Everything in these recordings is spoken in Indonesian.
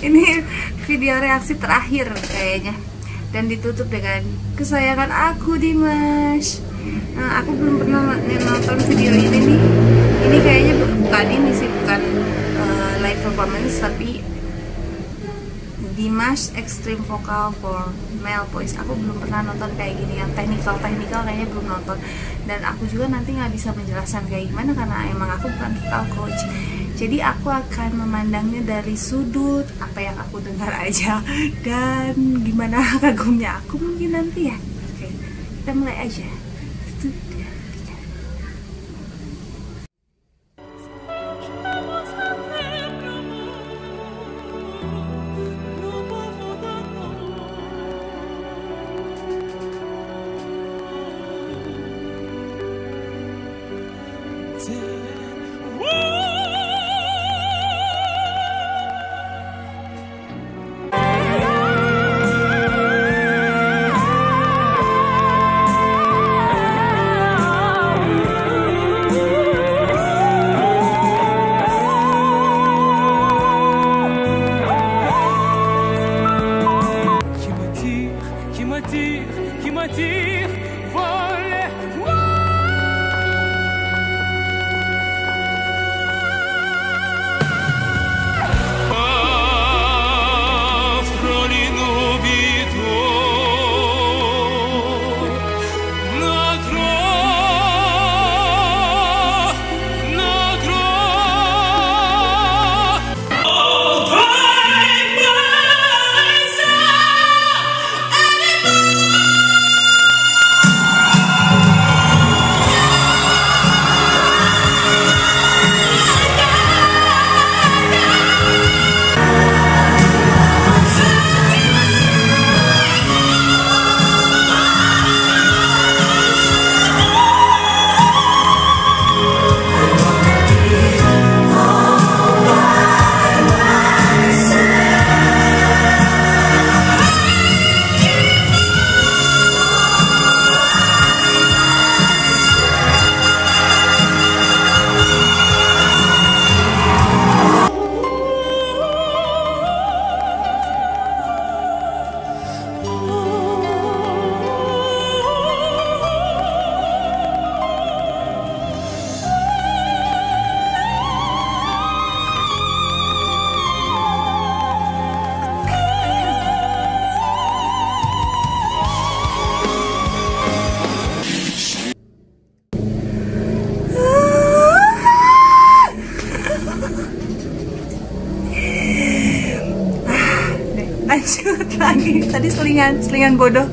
Ini video reaksi terakhir kayaknya, dan ditutup dengan kesayangan aku Dimas. Nah, aku belum pernah nonton video ini nih. Ini kayaknya bukan ini sih, bukan live performance, tapi Dimas Extreme Vocal for Male Voice. Aku belum pernah nonton kayak gini, yang technical kayaknya belum nonton. Dan aku juga nanti nggak bisa menjelaskan kayak gimana karena emang aku bukan vocal coach. Jadi aku akan memandangnya dari sudut apa yang aku dengar aja dan gimana kagumnya aku mungkin nanti ya. Oke, kita mulai aja. Itu dia. Qui m'attire, voler. Lanjut lagi, tadi selingan bodoh.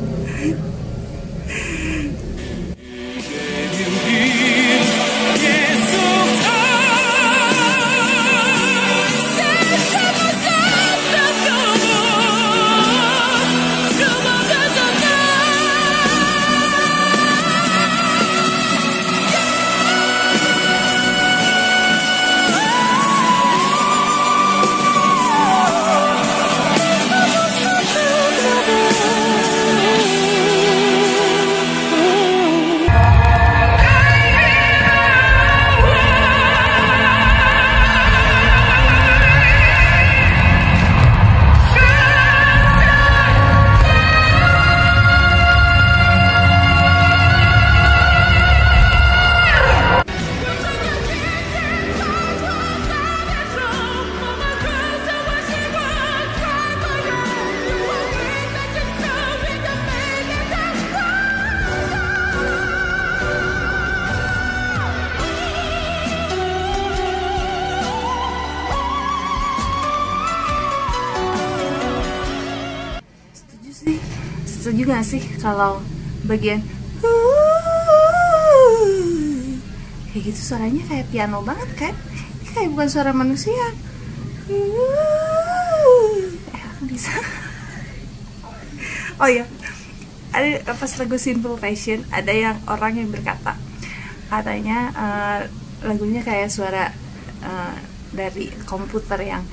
Setuju gak sih kalau bagian kayak gitu suaranya kayak piano banget kan? Kayak bukan suara manusia. Aku bisa. Oh iya, ada pas lagu Simple Passion ada yang orang yang berkata katanya lagunya kayak suara dari komputer yang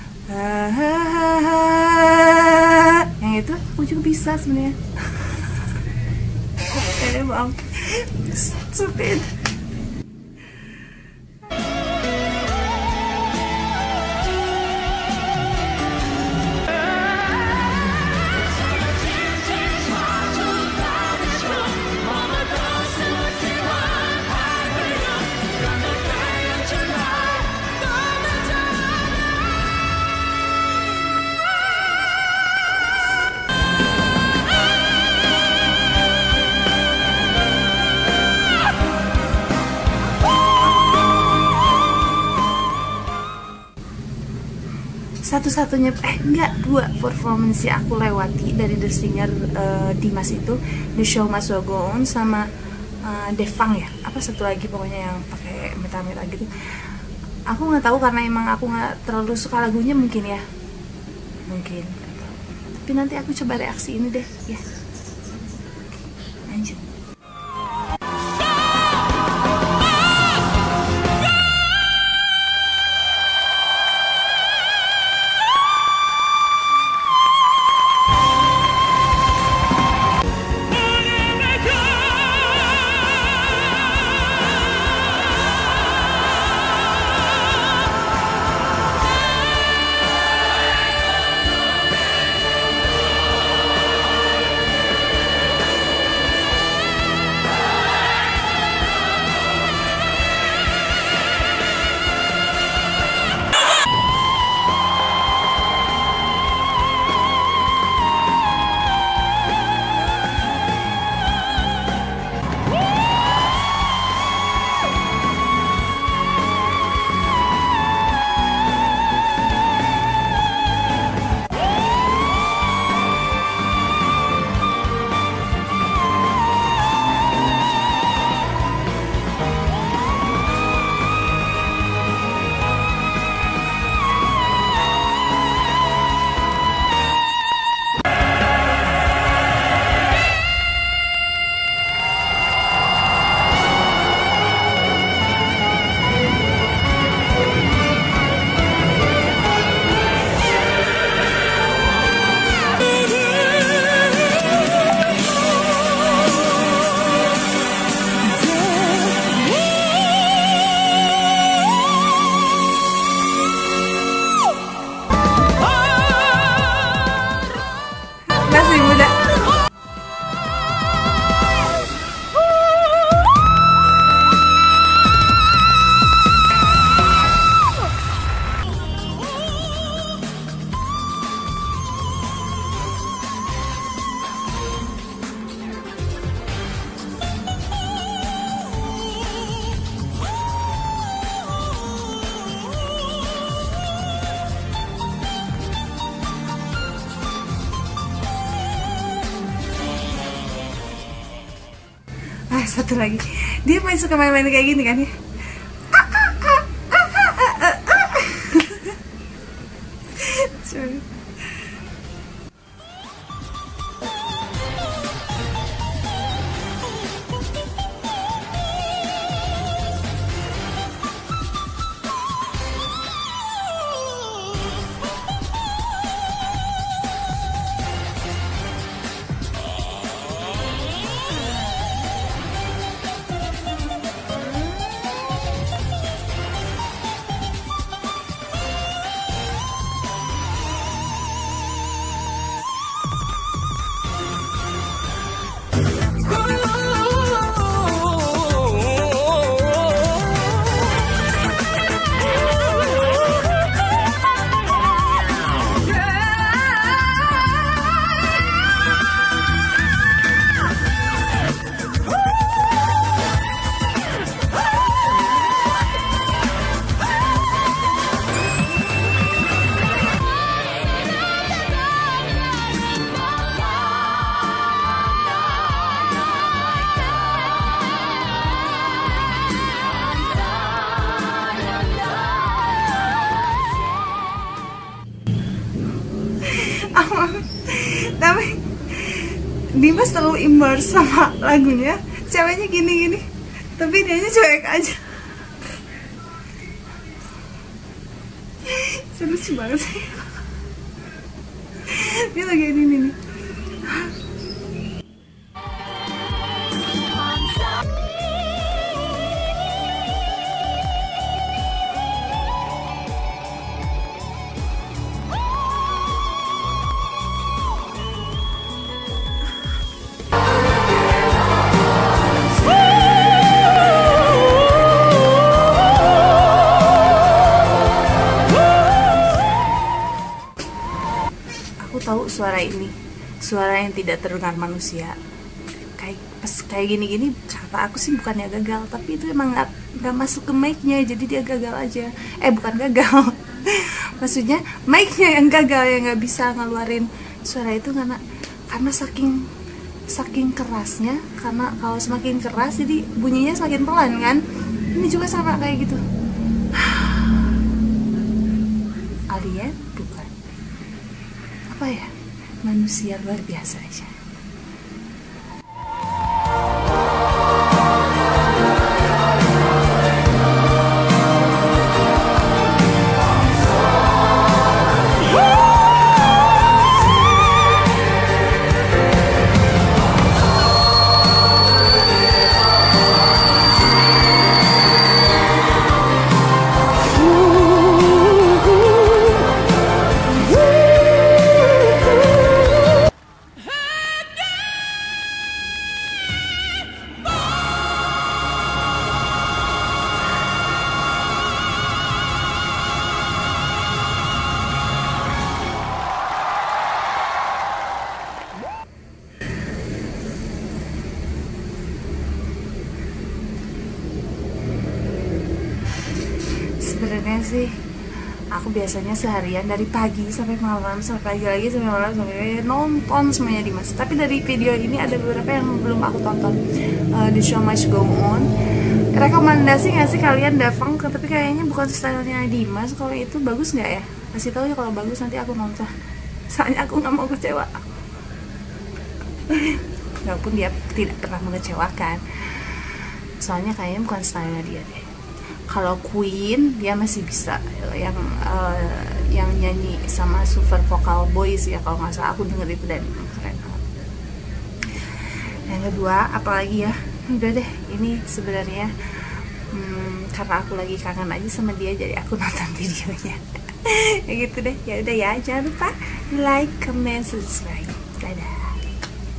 itu aku juga bisa sebenarnya. Emang stupid. satu-satunya enggak, 2 performance yang aku lewati dari The Singer, Dimas itu The Show Must Go On sama Devang ya, apa satu lagi pokoknya yang pakai metal-metal gitu. Aku nggak tahu karena emang aku nggak terlalu suka lagunya mungkin ya, mungkin. Tapi nanti aku coba reaksi ini deh ya. Lanjut. Masih muda. Satu lagi, dia main suka main-main kayak gini kan ya. Sorry. Tapi Dimas terlalu immerse sama lagunya, ceweknya gini-gini, tapi dianya cuek aja. Lucu banget sih. Dia lagi ini nih. Tahu suara ini, suara yang tidak terdengar manusia. Kayak gini-gini, kata aku sih bukannya gagal, tapi itu emang nggak masuk ke mic-nya, jadi dia gagal aja. Bukan gagal, maksudnya mic-nya yang gagal, yang nggak bisa ngeluarin suara itu karena saking kerasnya. Karena kalau semakin keras jadi bunyinya semakin pelan kan. Ini juga sama kayak gitu. Alien bukan, apa ya, manusia luar biasa aja. Sebenarnya sih aku biasanya seharian dari pagi sampai malam, sampai pagi lagi sampai malam, sampai nonton semuanya di Dimas. Tapi dari video ini ada beberapa yang belum aku tonton. The Show Must Go On. Rekomendasi nggak sih kalian datang? Tapi kayaknya bukan stylenya Dimas. Kalau itu bagus nggak ya? Kasih tahu ya kalau bagus, nanti aku nonton. Soalnya aku nggak mau kecewa. Walaupun dia tidak pernah mengecewakan. Soalnya kayaknya bukan stylenya dia deh. Kalau Queen dia masih bisa, yang nyanyi sama super vocal boys ya kalau nggak salah, aku denger itu dan keren banget. Yang kedua apalagi ya, udah deh, ini sebenarnya karena aku lagi kangen aja sama dia jadi aku nonton videonya. Ya gitu deh, ya udah ya, jangan lupa like, comment, subscribe.